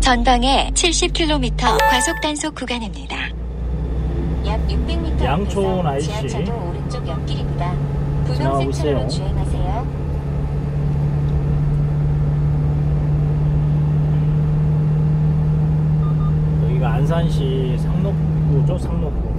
전방에 70km 과속 단속 구간입니다. 약 600m 양촌 IC 지하차도 오른쪽 옆길입니다. 지나가고 분홍색 차로로 있어요. 주행하세요. 여기가 안산시 상록구죠, 상록구.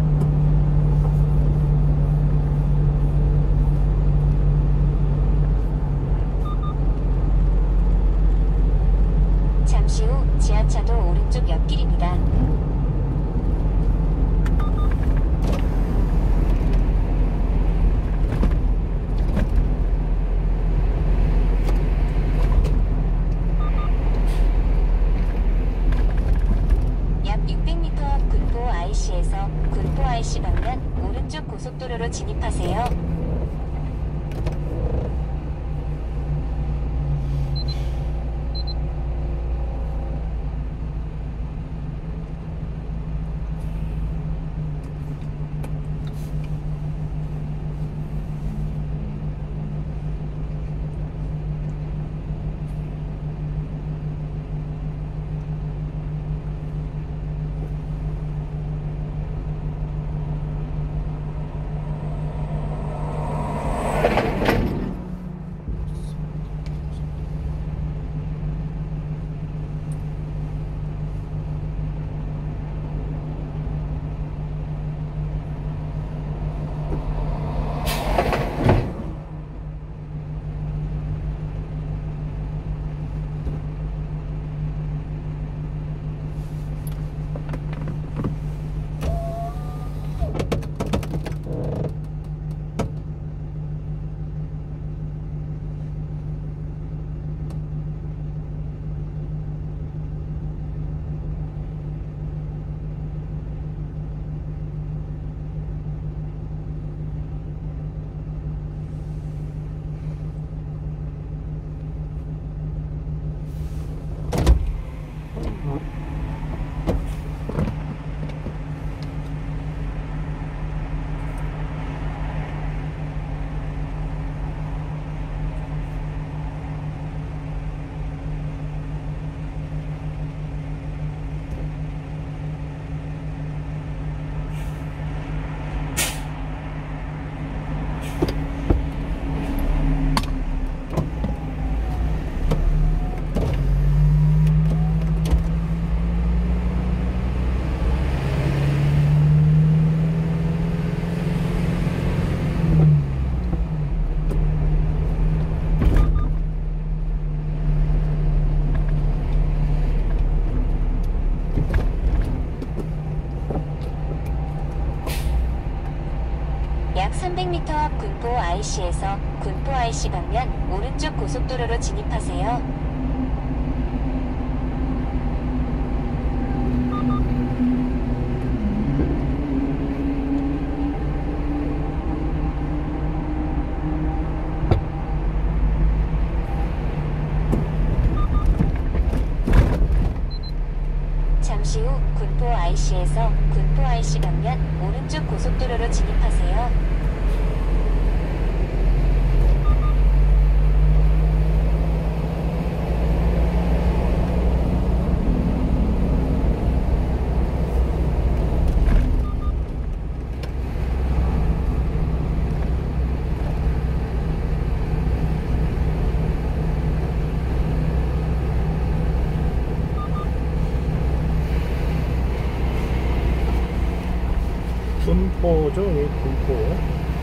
잠시 후 지하차도 오른쪽 옆길입니다. 약 600m 앞 군포 IC에서 군포 IC 방면 오른쪽 고속도로로 진입하세요. 약 300m 앞 군포 IC에서 군포 IC 방면 오른쪽 고속도로로 진입하세요. 잠시 후 군포 IC에서 군포 IC 방면 오른쪽 고속도로로 진입하세요. 군포죠, 여기 군포.